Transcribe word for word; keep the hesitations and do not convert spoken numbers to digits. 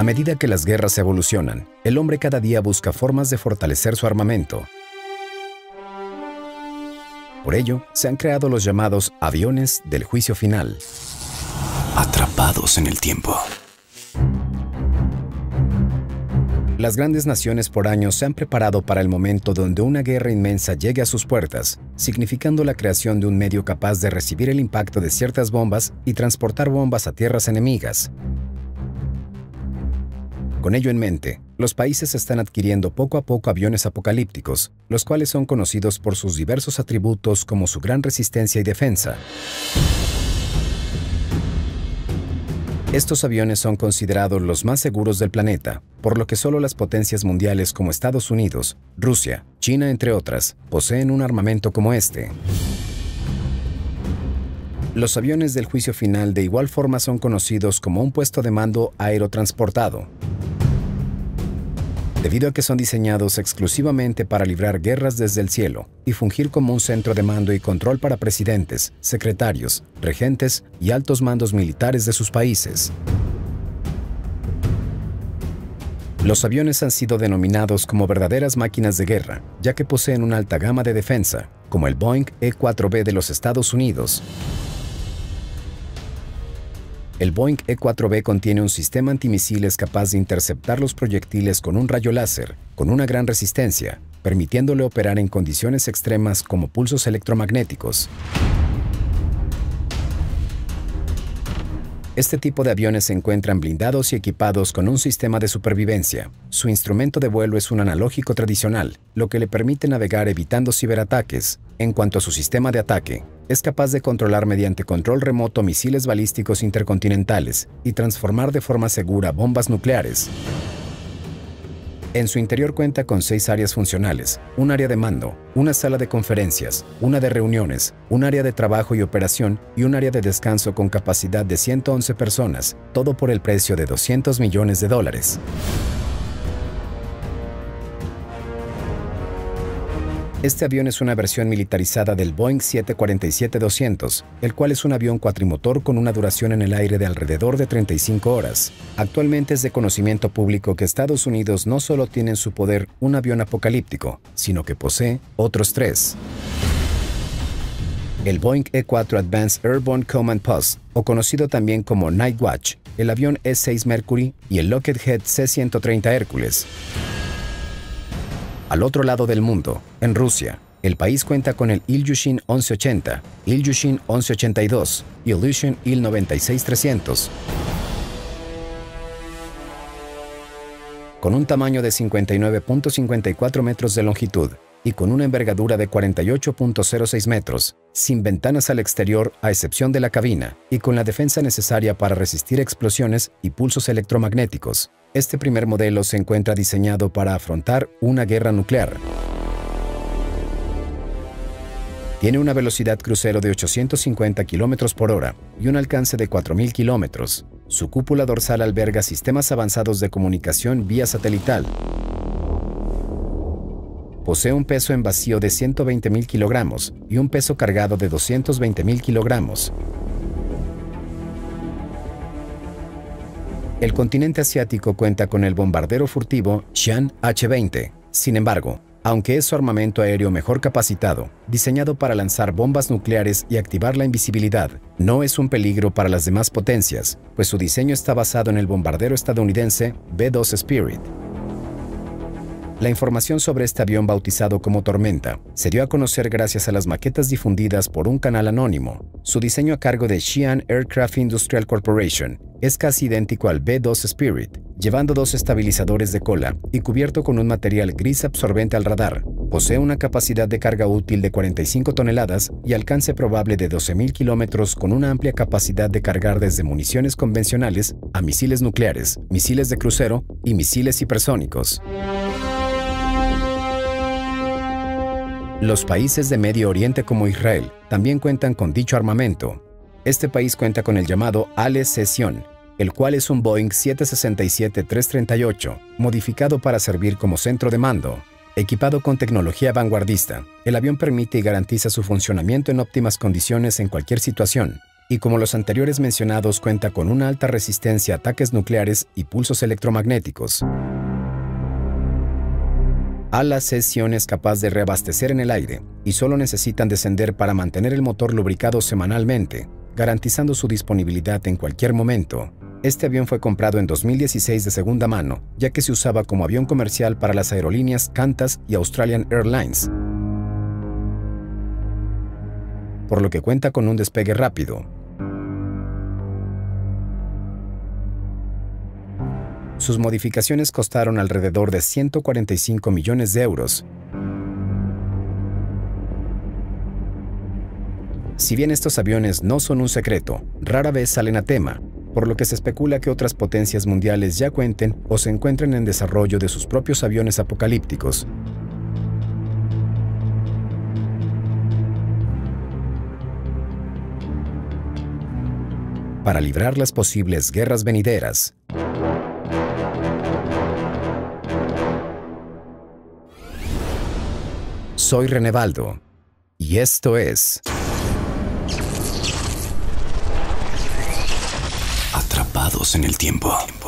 A medida que las guerras evolucionan, el hombre cada día busca formas de fortalecer su armamento. Por ello, se han creado los llamados aviones del juicio final. Atrapados en el tiempo. Las grandes naciones por años se han preparado para el momento donde una guerra inmensa llegue a sus puertas, significando la creación de un medio capaz de recibir el impacto de ciertas bombas y transportar bombas a tierras enemigas. Con ello en mente, los países están adquiriendo poco a poco aviones apocalípticos, los cuales son conocidos por sus diversos atributos como su gran resistencia y defensa. Estos aviones son considerados los más seguros del planeta, por lo que solo las potencias mundiales como Estados Unidos, Rusia, China, entre otras, poseen un armamento como este. Los aviones del juicio final de igual forma son conocidos como un puesto de mando aerotransportado, debido a que son diseñados exclusivamente para librar guerras desde el cielo y fungir como un centro de mando y control para presidentes, secretarios, regentes y altos mandos militares de sus países. Los aviones han sido denominados como verdaderas máquinas de guerra, ya que poseen una alta gama de defensa, como el Boeing E cuatro B de los Estados Unidos. El Boeing E cuatro B contiene un sistema antimisiles capaz de interceptar los proyectiles con un rayo láser, con una gran resistencia, permitiéndole operar en condiciones extremas como pulsos electromagnéticos. Este tipo de aviones se encuentran blindados y equipados con un sistema de supervivencia. Su instrumento de vuelo es un analógico tradicional, lo que le permite navegar evitando ciberataques. En cuanto a su sistema de ataque, es capaz de controlar mediante control remoto misiles balísticos intercontinentales y transformar de forma segura bombas nucleares. En su interior cuenta con seis áreas funcionales, un área de mando, una sala de conferencias, una de reuniones, un área de trabajo y operación y un área de descanso con capacidad de ciento once personas, todo por el precio de doscientos millones de dólares. Este avión es una versión militarizada del Boeing siete cuarenta y siete doscientos, el cual es un avión cuatrimotor con una duración en el aire de alrededor de treinta y cinco horas. Actualmente es de conocimiento público que Estados Unidos no solo tiene en su poder un avión apocalíptico, sino que posee otros tres. El Boeing E cuatro Advanced Airborne Command Post, o conocido también como Night Watch, el avión E seis Mercury y el Lockheed C ciento treinta Hércules. Al otro lado del mundo, en Rusia, el país cuenta con el Ilyushin once ochenta, Ilyushin once ochenta y dos y Ilyushin Il noventa y seis trescientos. Con un tamaño de cincuenta y nueve punto cincuenta y cuatro metros de longitud y con una envergadura de cuarenta y ocho punto cero seis metros, sin ventanas al exterior a excepción de la cabina y con la defensa necesaria para resistir explosiones y pulsos electromagnéticos. Este primer modelo se encuentra diseñado para afrontar una guerra nuclear. Tiene una velocidad crucero de ochocientos cincuenta kilómetros por hora y un alcance de cuatro mil kilómetros. Su cúpula dorsal alberga sistemas avanzados de comunicación vía satelital. Posee un peso en vacío de ciento veinte mil kilogramos y un peso cargado de doscientos veinte mil kilogramos. El continente asiático cuenta con el bombardero furtivo Xi'an H veinte. Sin embargo, aunque es su armamento aéreo mejor capacitado, diseñado para lanzar bombas nucleares y activar la invisibilidad, no es un peligro para las demás potencias, pues su diseño está basado en el bombardero estadounidense B dos Spirit. La información sobre este avión bautizado como Tormenta se dio a conocer gracias a las maquetas difundidas por un canal anónimo. Su diseño a cargo de Xi'an Aircraft Industrial Corporation es casi idéntico al B dos Spirit, llevando dos estabilizadores de cola y cubierto con un material gris absorbente al radar. Posee una capacidad de carga útil de cuarenta y cinco toneladas y alcance probable de doce mil kilómetros con una amplia capacidad de cargar desde municiones convencionales a misiles nucleares, misiles de crucero y misiles hipersónicos. Los países de Medio Oriente como Israel también cuentan con dicho armamento. Este país cuenta con el llamado Ale Sezion, el cual es un Boeing siete sesenta y siete tres treinta y ocho, modificado para servir como centro de mando. Equipado con tecnología vanguardista, el avión permite y garantiza su funcionamiento en óptimas condiciones en cualquier situación. y como los anteriores mencionados cuenta con una alta resistencia a ataques nucleares y pulsos electromagnéticos. Alas Sion es capaz de reabastecer en el aire y solo necesitan descender para mantener el motor lubricado semanalmente, garantizando su disponibilidad en cualquier momento. Este avión fue comprado en dos mil dieciséis de segunda mano, ya que se usaba como avión comercial para las aerolíneas Qantas y Australian Airlines, por lo que cuenta con un despegue rápido. Sus modificaciones costaron alrededor de ciento cuarenta y cinco millones de euros. Si bien estos aviones no son un secreto, rara vez salen a tema, por lo que se especula que otras potencias mundiales ya cuenten o se encuentren en desarrollo de sus propios aviones apocalípticos. Para librar las posibles guerras venideras. Soy Renevaldo, y esto es Atrapados en el tiempo.